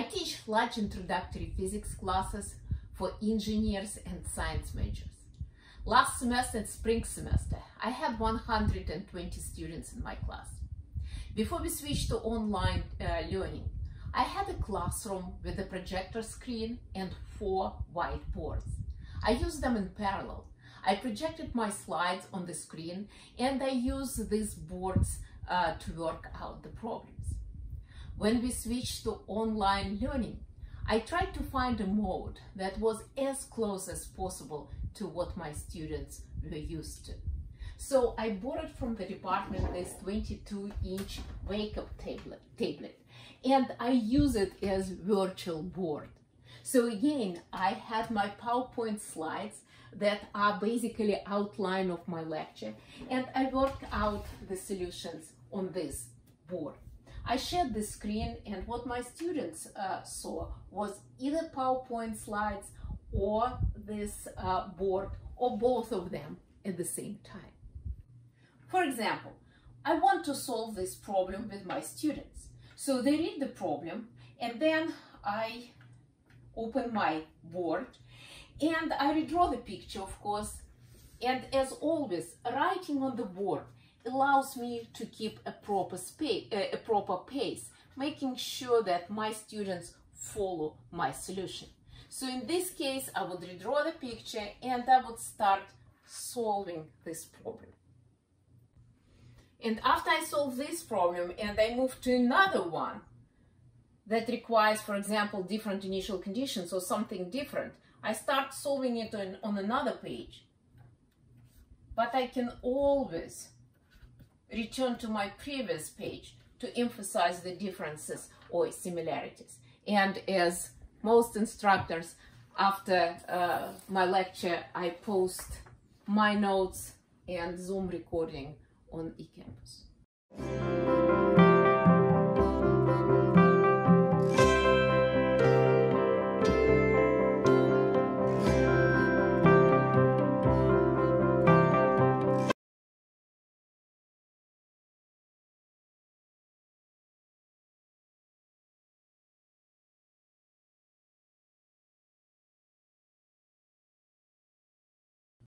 teach large introductory physics classes for engineers and science majors. Last semester, spring semester, I had 120 students in my class. Before we switched to online learning, I had a classroom with a projector screen and 4 whiteboards. I used them in parallel. I projected my slides on the screen and I used these boards to work out the problems. When we switched to online learning, I tried to find a mode that was as close as possible to what my students were used to. So I borrowed from the department this 22-inch Wacom tablet, and I use it as virtual board. So again, I had my PowerPoint slides that are basically outline of my lecture, and I worked out the solutions on this board. I shared the screen, and what my students saw was either PowerPoint slides or this board, or both of them at the same time. For example, I want to solve this problem with my students. So they read the problem, and then I open my board and I redraw the picture, of course. And as always, writing on the board allows me to keep a proper pace, making sure that my students follow my solution. So in this case, I would redraw the picture and I would start solving this problem. And after I solve this problem and I move to another one that requires, for example, different initial conditions or something different, I start solving it on another page. But I can always return to my previous page to emphasize the differences or similarities. And as most instructors, after my lecture, I post my notes and Zoom recording on eCampus.